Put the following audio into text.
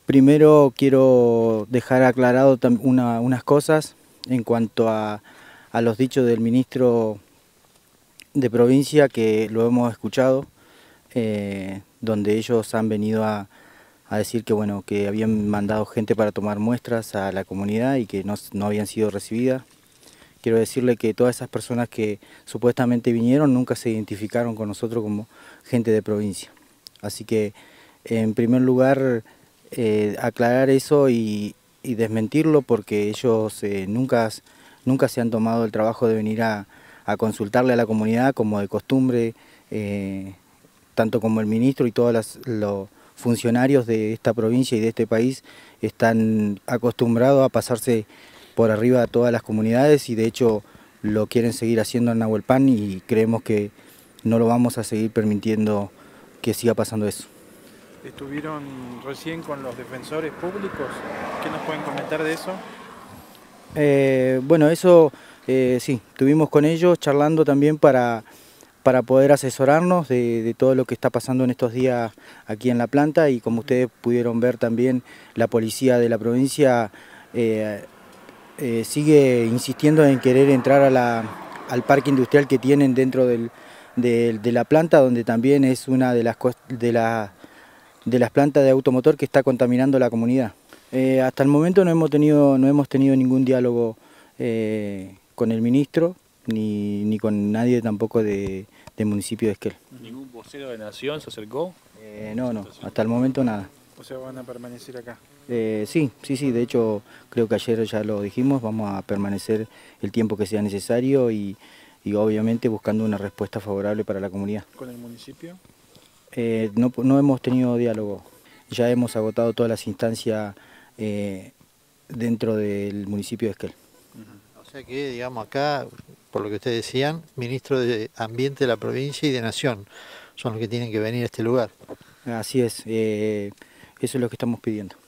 Primero quiero dejar aclarado unas cosas en cuanto a los dichos del ministro de provincia, que lo hemos escuchado, donde ellos han venido a decir que bueno, que habían mandado gente para tomar muestras a la comunidad y que no habían sido recibidas. Quiero decirle que todas esas personas que supuestamente vinieron nunca se identificaron con nosotros como gente de provincia. Así que, en primer lugar, aclarar eso y desmentirlo, porque ellos nunca se han tomado el trabajo de venir a consultarle a la comunidad como de costumbre, tanto como el ministro y todos los funcionarios de esta provincia y de este país están acostumbrados a pasarse por arriba a todas las comunidades, y de hecho lo quieren seguir haciendo en Nahuelpan, y creemos que no lo vamos a seguir permitiendo que siga pasando eso. Estuvieron recién con los defensores públicos. ¿Qué nos pueden comentar de eso? Bueno, eso sí, estuvimos con ellos charlando también para poder asesorarnos de todo lo que está pasando en estos días aquí en la planta, y como ustedes pudieron ver también, la policía de la provincia sigue insistiendo en querer entrar al parque industrial que tienen dentro de la planta, donde también es una de las plantas de automotor que está contaminando la comunidad. Hasta el momento no hemos tenido ningún diálogo con el ministro, ni con nadie tampoco del municipio de Esquel. ¿Ningún vocero de Nación se acercó? No, hasta el momento nada. O sea, van a permanecer acá. Sí, de hecho creo que ayer ya lo dijimos, vamos a permanecer el tiempo que sea necesario y obviamente buscando una respuesta favorable para la comunidad. ¿Con el municipio? No hemos tenido diálogo, ya hemos agotado todas las instancias dentro del municipio de Esquel. O sea que, digamos, acá, por lo que ustedes decían, ministro de Ambiente de la provincia y de Nación son los que tienen que venir a este lugar. Así es, eso es lo que estamos pidiendo.